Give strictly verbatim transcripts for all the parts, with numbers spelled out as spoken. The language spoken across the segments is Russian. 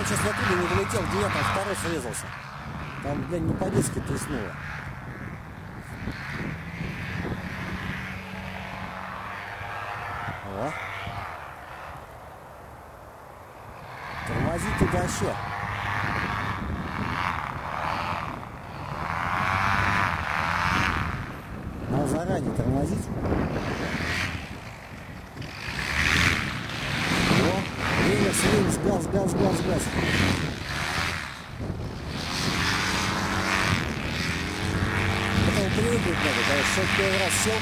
сейчас на оттуда не долетел, где я там второй срезался. Там, блядь, не по-детски тряснуло. О. Тормозить тут вообще. Надо заранее тормозить. О, реликс, реликс, газ, газ, газ, газ. Потом привыкнуть надо, когда шаг первый раз сел.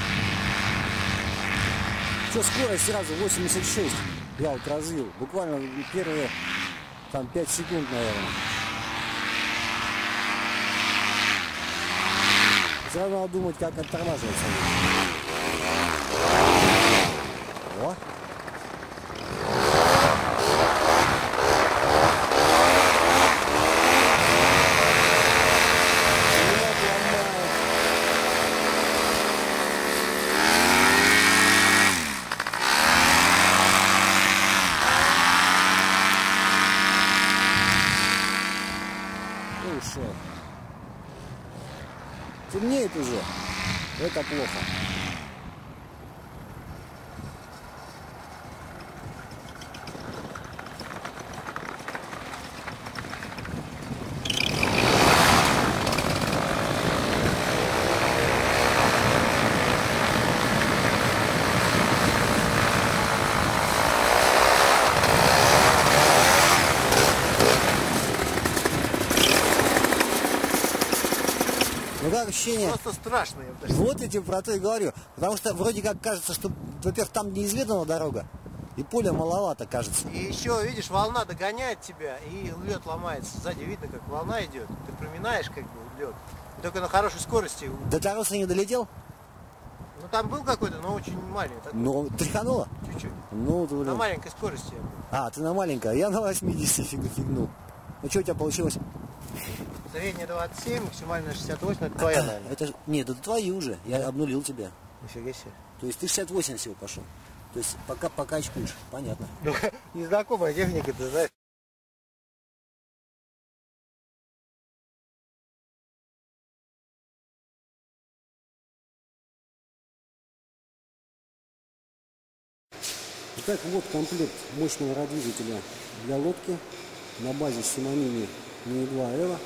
Что, скорость сразу восемьдесят шесть. Я вот развил. Буквально первые там пять секунд, наверное. Сразу надо думать, как оттормаживаться. О! Ушел. Темнеет уже. Это плохо. Ну как ощущение? Просто страшно. Я Вот я тебе про то и говорю. Потому что вроде как кажется, что, во-первых, там неизведанная дорога, и поля маловато, кажется. И еще, видишь, волна догоняет тебя, и лед ломается. Сзади видно, как волна идет. Ты проминаешь как бы лед. И только на хорошей скорости. До Таруса не долетел? Ну там был какой-то, но очень маленький. Такой. Ну, тряхануло? Чуть-чуть. Ну, ты, На маленькой скорости я был. А, ты на маленькой, я на восьмидесяти фигу фигнул. Ну что у тебя получилось? Средняя двадцать семь, максимальная шестьдесят восемь, это твоя, наверное. Это, нет, это твои уже, я обнулил тебя. Нифига себе. То есть ты шестьдесят восемь всего пошел. То есть пока пока очкуешь, понятно. Ну, незнакомая техника, ты знаешь. Итак, вот комплект мощного радиодвигателя для лодки на базе Shimano Mini два Aero.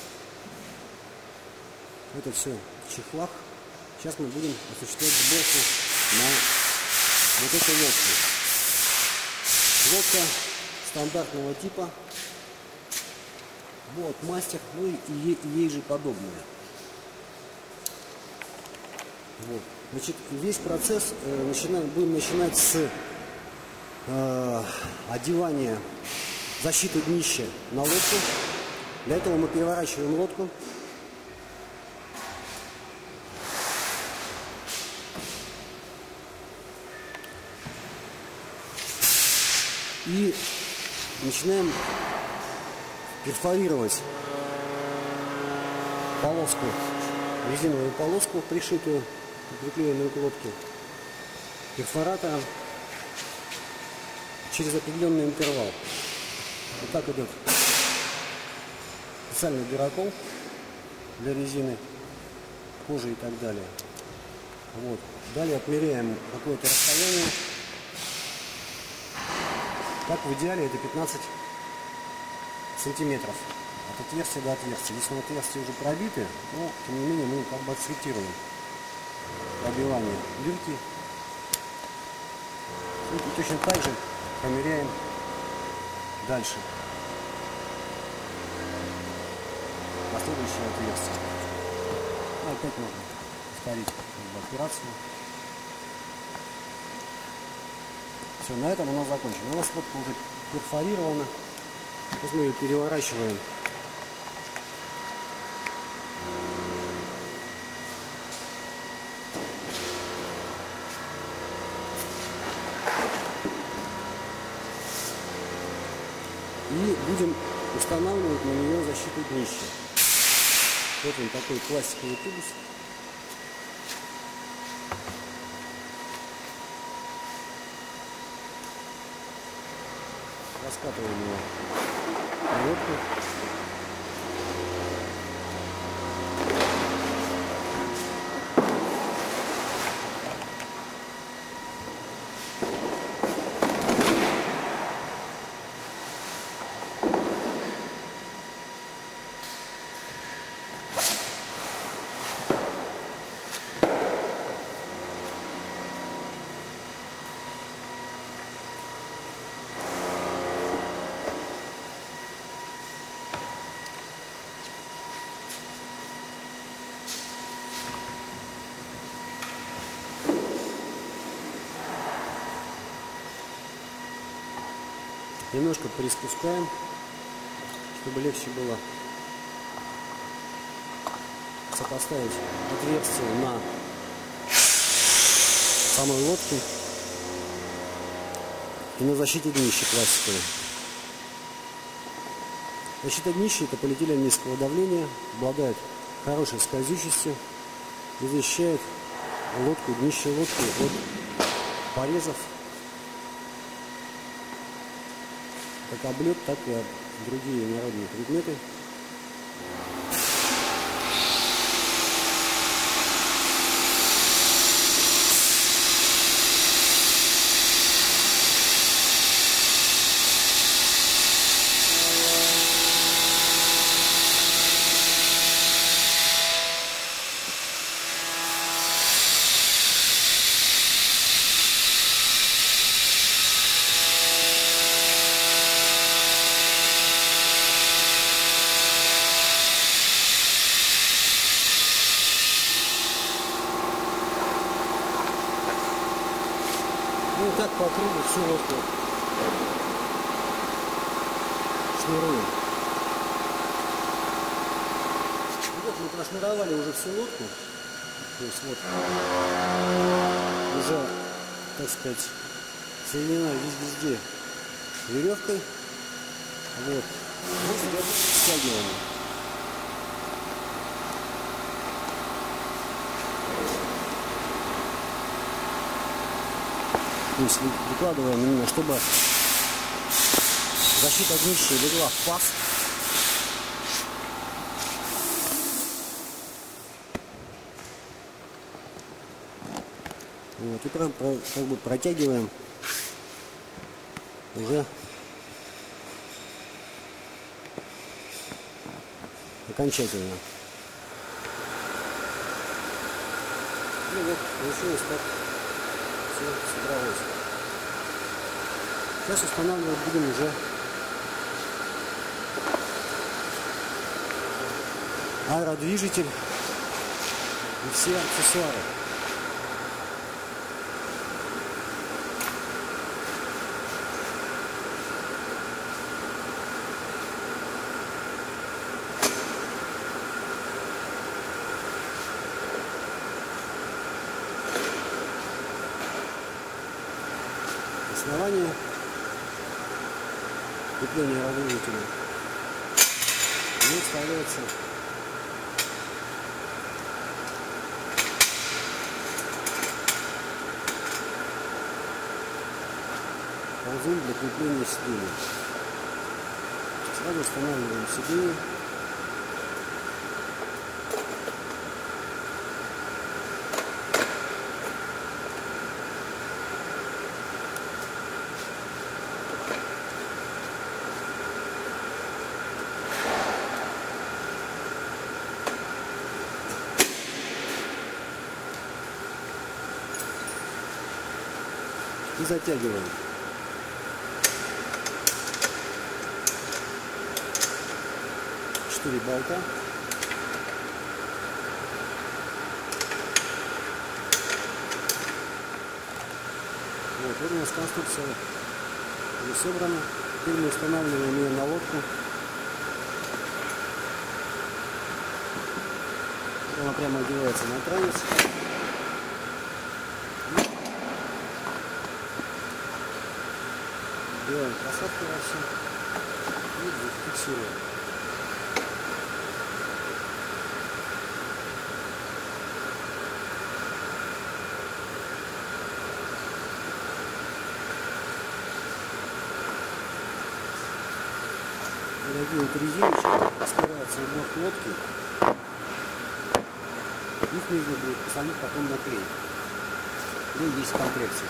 Это все в чехлах. Сейчас мы будем осуществлять сборку на вот этой лодке. Лодка стандартного типа, вот мастер, ну и, и, и ей же подобные. Вот. Значит, весь процесс э, начинаем, будем начинать с э, одевания защиты днища на лодку. Для этого мы переворачиваем лодку. И начинаем перфорировать полоску, резиновую полоску, пришитую, прикрепленную к лодке, перфоратором через определенный интервал. Вот так идет специальный дырокол для резины, кожи и так далее. Вот. Далее отмеряем какое-то расстояние. Так, в идеале это пятнадцать сантиметров от отверстия до отверстия. Если отверстия уже пробиты, но тем не менее мы как бы отсориентируем пробивание дырки. И точно так же померяем дальше последующее отверстие. Ну, опять можно повторить операцию. Все, на этом у нас закончено. У нас лодка уже перфорирована. Сейчас мы ее переворачиваем. И будем устанавливать на нее защиту днища. Вот он такой пластиковый тубус. Раскатываем его в лодку. Немножко приспускаем, чтобы легче было сопоставить отверстие на самой лодке и на защите днища пластиковой. Защита днища — это полиэтилен низкого давления, обладает хорошей скользючестью и защищает лодку, днище лодки от порезов, как об лед, так и об другие инородные предметы. Ну и так по кругу всю лодку шнуруем. Вот мы прошнуровали уже всю лодку. То есть вот уже, так сказать, соединена везде веревкой. Вот. Вот идет стягивание. То есть выкладываем именно, чтобы защита днища легла в паз. Вот, и про, про, как бы протягиваем уже окончательно. И вот получилось так. Все собралось. Сейчас устанавливать будем уже аэродвижитель и все аксессуары. Основание крепления аэродвижителя не вставляется ползун для крепления сидения. Сразу устанавливаем сиденье. И затягиваем. Четыре болта. Вот, вот у нас конструкция уже собрана. Теперь мы устанавливаем ее на лодку. Она прямо одевается на транс. Делаем посадку во все и фиксируем. такие вот резиночки распираются в борт лодки. Их нужно будет посадить потом на клей. Ну, есть в комплекте.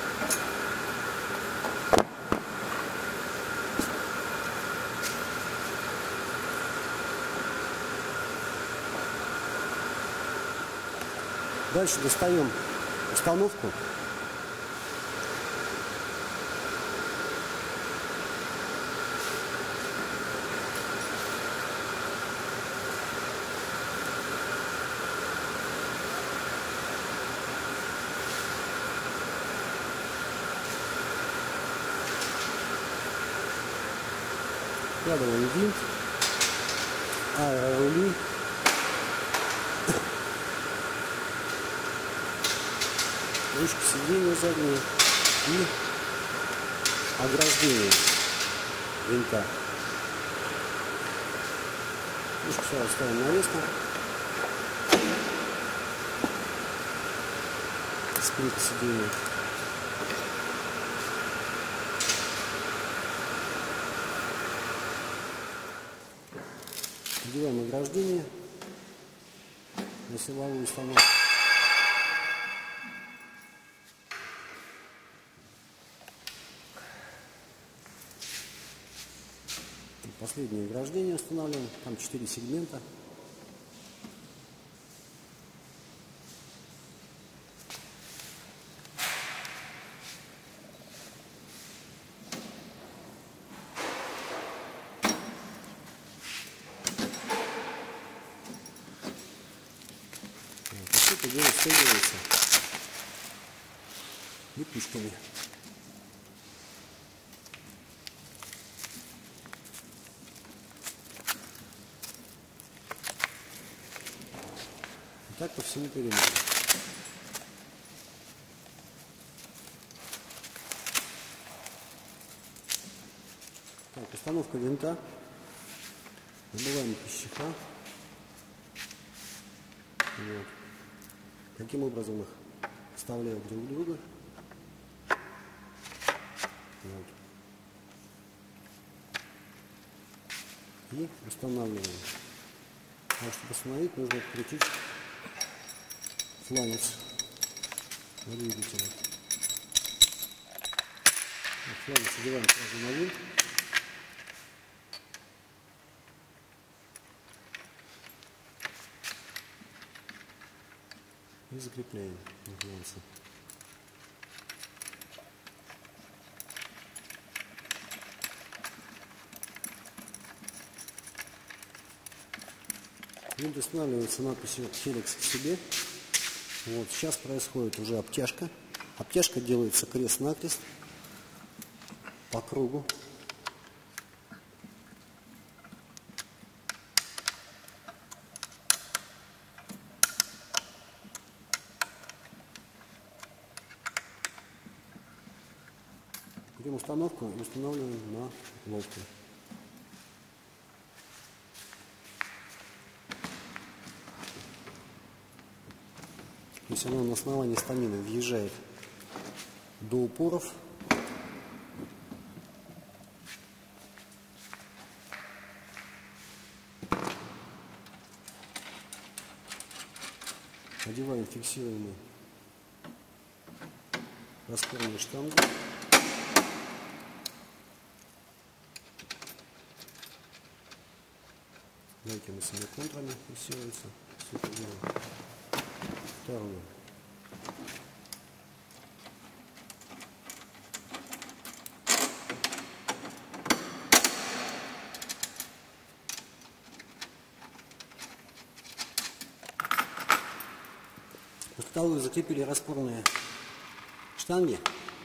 Дальше достаем установку. Вкладываем винт, аэрорули, ручки сиденья задние и ограждение винта. Ручку сразу ставим на место. Спинка сиденья. Делаем ограждение на силовую установку. Последнее ограждение устанавливаем. Там четыре сегмента. Это дело стягивается липучками. И так по всему периметру. Так, установка винта. Забываем пищеха. Вот. Таким образом их вставляют друг друга. Вот. И устанавливаем. А чтобы установить, нужно открутить фланец двигателя. Фланец одеваем сразу на винт. И закрепляем на фланце. Винт устанавливается надписью «Helix к себе». Вот, сейчас происходит уже обтяжка. Обтяжка делается крест-накрест по кругу. Берем установку и устанавливаем на лодку. То есть оно на основании станины въезжает до упоров. Одеваем фиксируемые распорные штанги. Гайками самими контрами фиксируется. Все это дело. Второе. После того, как закрепили распорные штанги,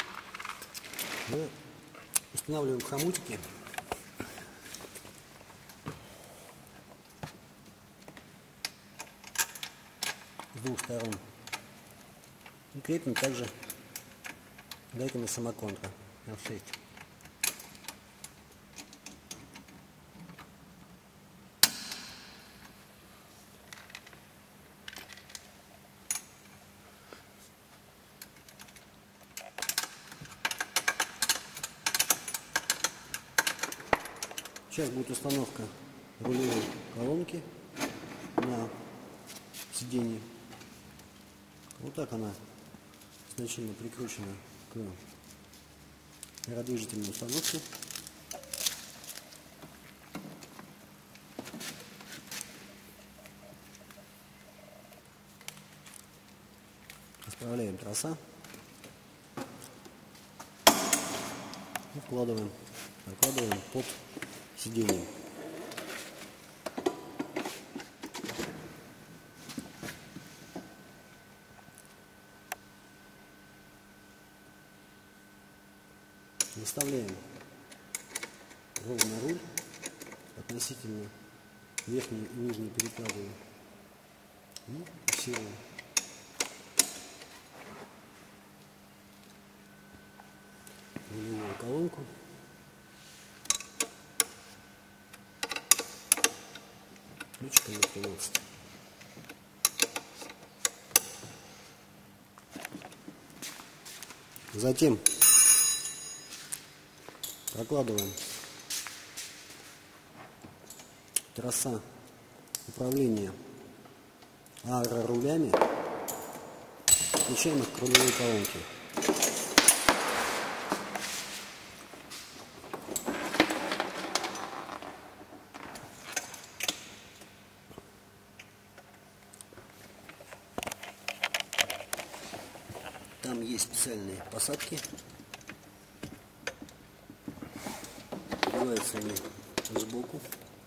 мы устанавливаем хомутики. С двух сторон. И крепим также гайками самоконтра эф шесть. Сейчас будет установка рулевой колонки на сиденье. Вот так она значительно прикручена к аэродвижительной установке. Расправляем троса и вкладываем, прокладываем под сиденьем. Выставляем ровно руль относительно верхней и нижней перекладины и фиксируем. Рулевую колонку. Ключиком на тринадцать. Затем прокладываем троса управления аэрорулями, включаем их к рулевой колонке. Там есть специальные посадки. Делаются они сбоку.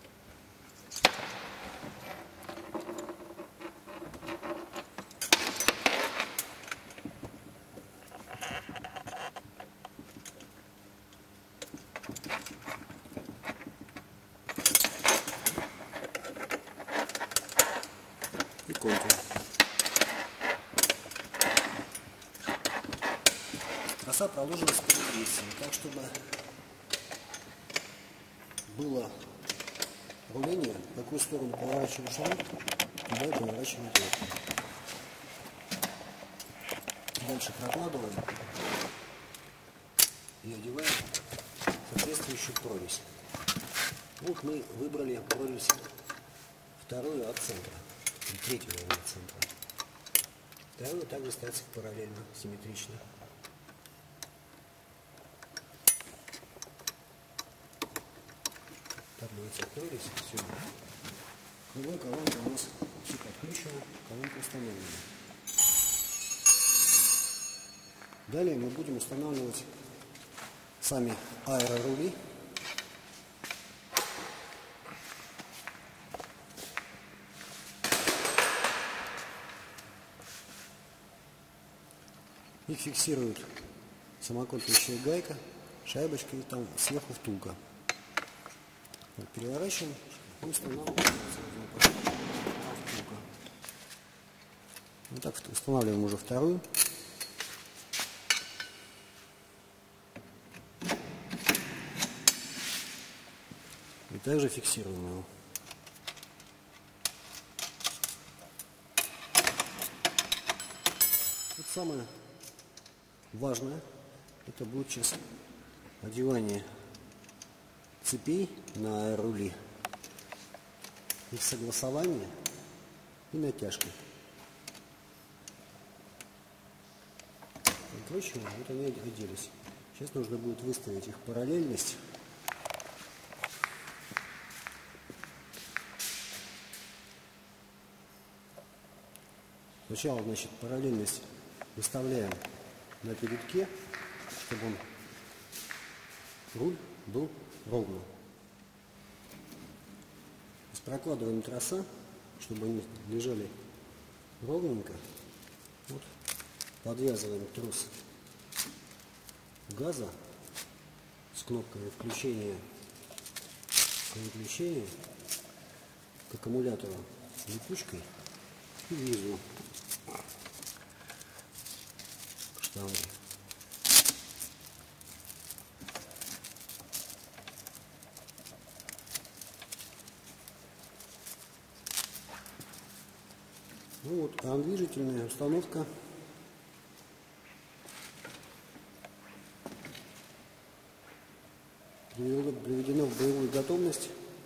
И контур. Троса проложена с перекрестием, так чтобы было руление, в какую сторону поворачиваешь руль, туда и поворачиваем руль. Дальше прокладываем и одеваем соответствующую прорезь. Вот мы выбрали прорезь вторую от центра, третью от центра. Вторую также ставится параллельно, симметрично. Так будет прорезь. Все. Круговая колонка у нас все подключена, колонка установлена. Далее мы будем устанавливать сами аэрорули. Их фиксирует самокрутящая гайка, шайбочка и там сверху втулка. Вот, переворачиваем и устанавливаем. Вот так устанавливаем уже вторую. И также фиксируем его. Вот самое важное, это будет сейчас одевание цепей на аэрорули, их согласование и натяжка. Короче, вот они оделись. Сейчас нужно будет выставить их параллельность. Сначала, значит, параллельность выставляем на передке, чтобы он, руль был ровно. Прокладываем троса, чтобы они лежали ровненько. Вот. Подвязываем трос газа с кнопками включения и выключения к аккумулятору липучкой и внизу штангой. Ну вот, а движительная установка привела, приведено в боевую готовность.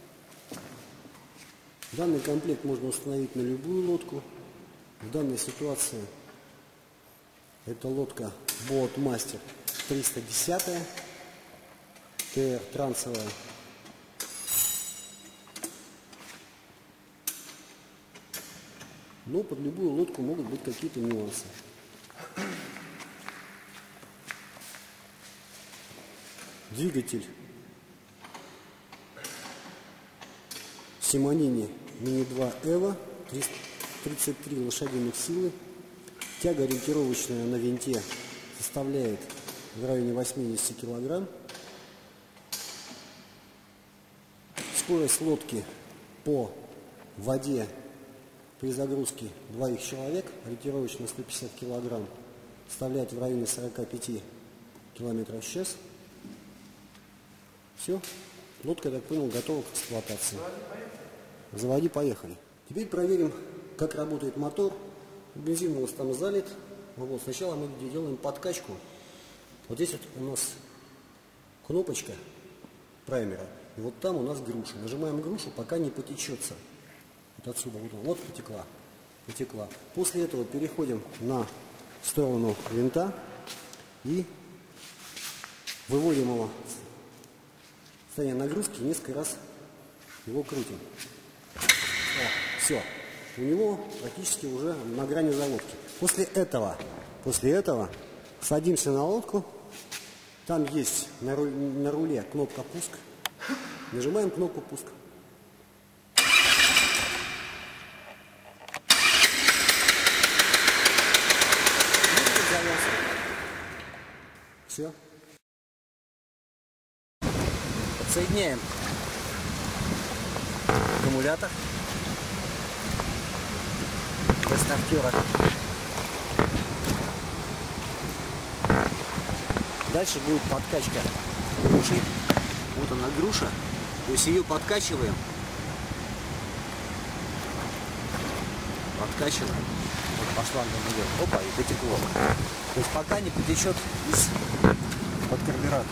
Данный комплект можно установить на любую лодку. В данной ситуации это лодка Boatmaster триста десять, ТР трансовая. Но под любую лодку могут быть какие-то нюансы. Двигатель Симонини Мини два Эва, тридцать три лошадиных силы. Тяга ориентировочная на винте составляет в районе восьмидесяти килограмм. Скорость лодки по воде при загрузке двоих человек, ориентировочно сто пятьдесят килограмм, составляет в районе сорока пяти километров в час. Все, лодка, я так понял, готова к эксплуатации. Заводи, поехали. Теперь проверим, как работает мотор. Бензин у нас там залит. Вот, сначала мы делаем подкачку. Вот здесь вот у нас кнопочка праймера. И вот там у нас груша. Нажимаем грушу, пока не потечется. Вот отсюда, вот, вот потекла. потекла. После этого переходим на сторону винта и выводим его в состояние нагрузки и несколько раз его крутим. О, все. У него практически уже на грани заводки. После этого, после этого садимся на лодку. Там есть на руле, на руле кнопка пуск. Нажимаем кнопку пуск. Все. Подсоединяем аккумулятор до стартера. Дальше будет подкачка груши. Вот она груша. То есть ее подкачиваем. Подкачиваем. Вот пошла она идет. Опа, и потекло. То есть пока не потечет из-под карбюратора.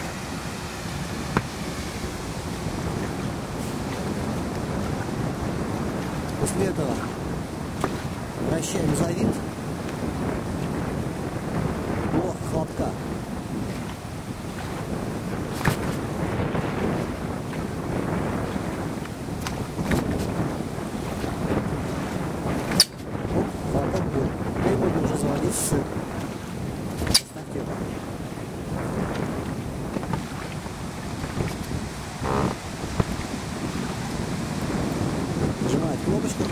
После этого вращаем за винт до хлопка. Оп, хлопок был. И можно уже заводить с стартера. Нажимает кнопочку.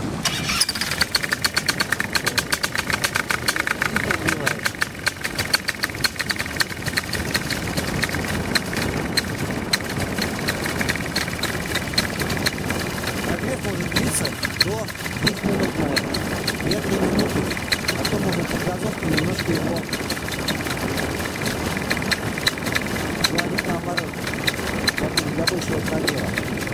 Может длиться до двух минут, две-три минуты, а то можно под газовку немножко его сводить наоборот, для большего прогрева.